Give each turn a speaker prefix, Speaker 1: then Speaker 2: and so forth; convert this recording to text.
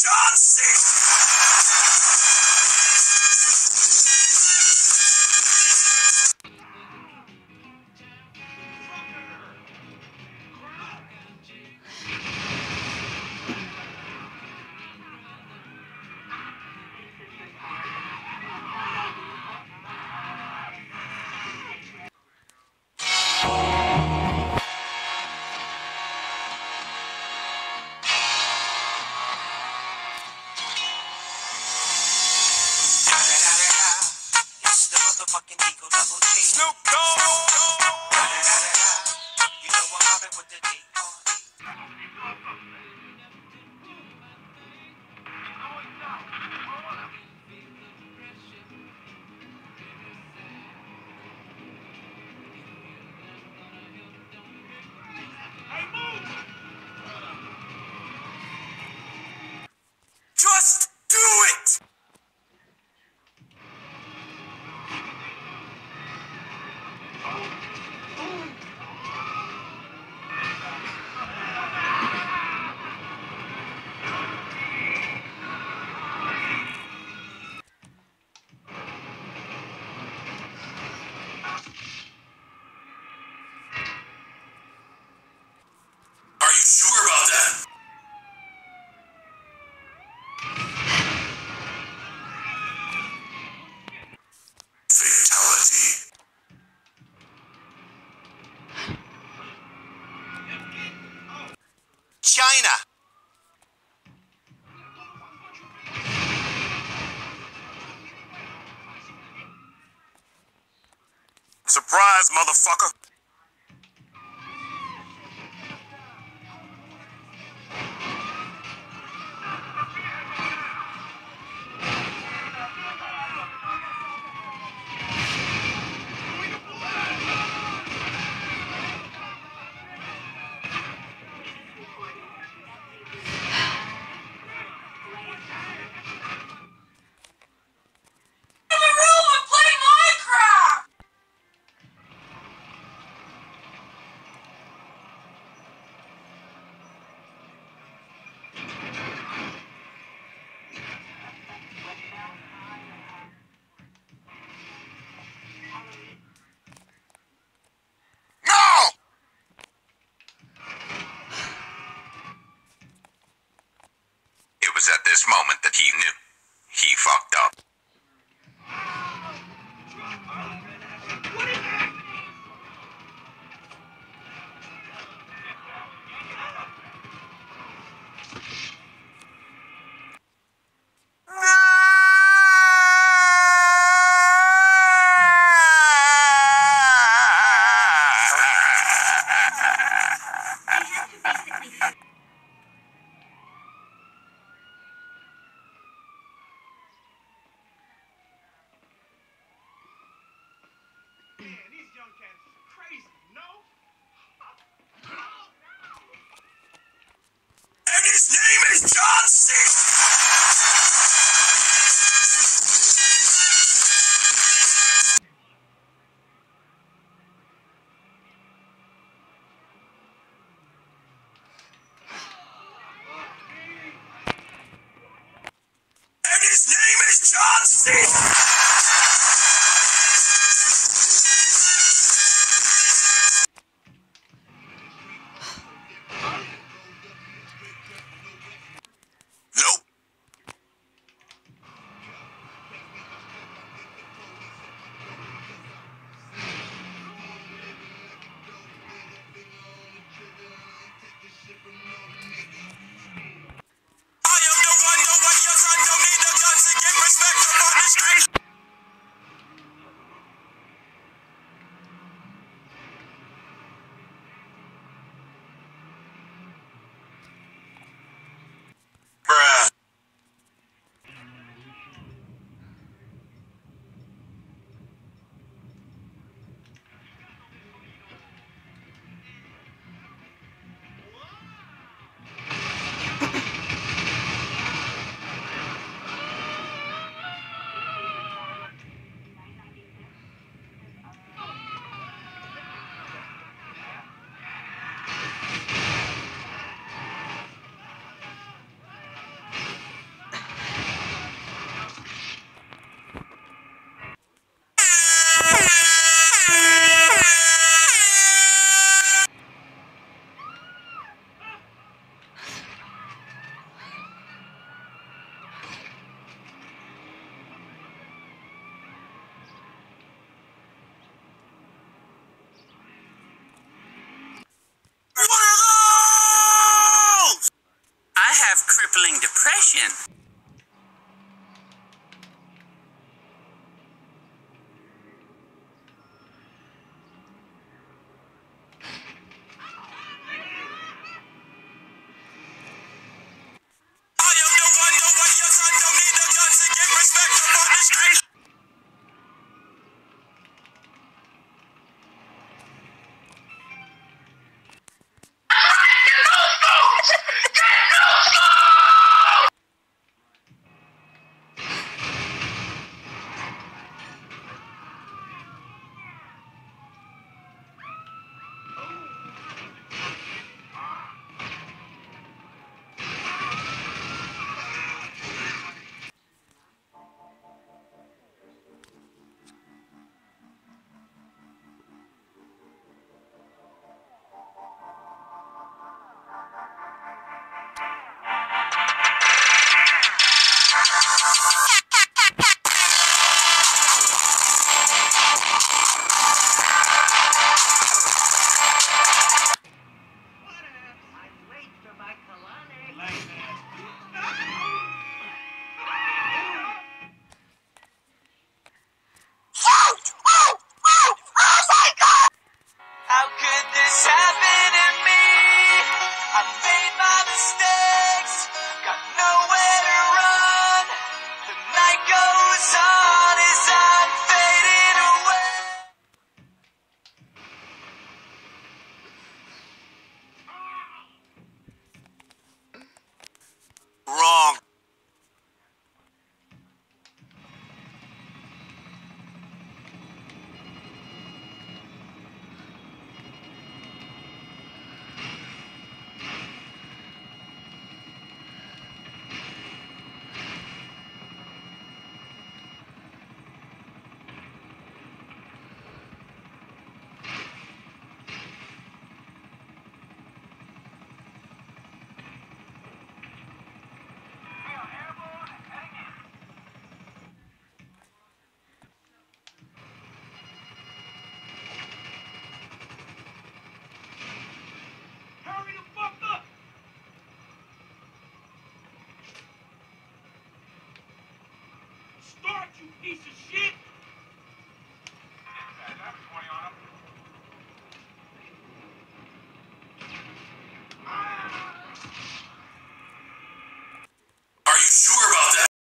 Speaker 1: John C. It's the motherfucking Eagle Double G. Snoop Dogg. You know I'm mobbing with the D. Just do it! Are you sure about that? Fatality. China. Surprise, motherfucker. It was at this moment that he knew. He fucked up.
Speaker 2: These young cats are crazy, no?
Speaker 1: And his name is John C. And his name is John C. Nope. I am the one, yes, I don't need the guns to get respect up on the street.
Speaker 3: depression. I am the one, the way your son don't need a gun to get respect up on the street.
Speaker 2: I'm late for my colonic.
Speaker 3: How could this happen to me? I made my mistakes, got nowhere to run. The night goes on as I'm fading away. Wrong.
Speaker 2: Hurry the fuck up! Start, you piece of shit!